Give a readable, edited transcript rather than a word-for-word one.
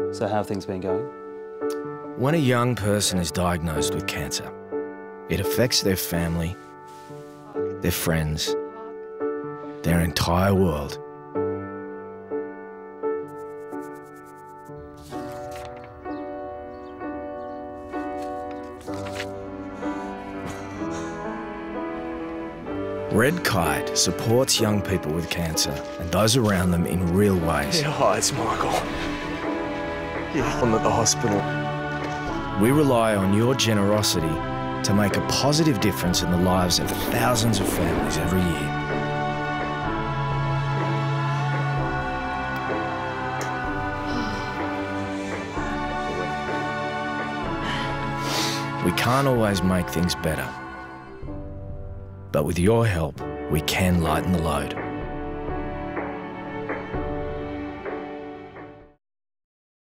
So how have things been going? When a young person is diagnosed with cancer, it affects their family, their friends, their entire world. Redkite supports young people with cancer and those around them in real ways. Yeah, hi, it's Michael. Yeah, I'm at the hospital. We rely on your generosity to make a positive difference in the lives of thousands of families every year. We can't always make things better, but with your help, we can lighten the load.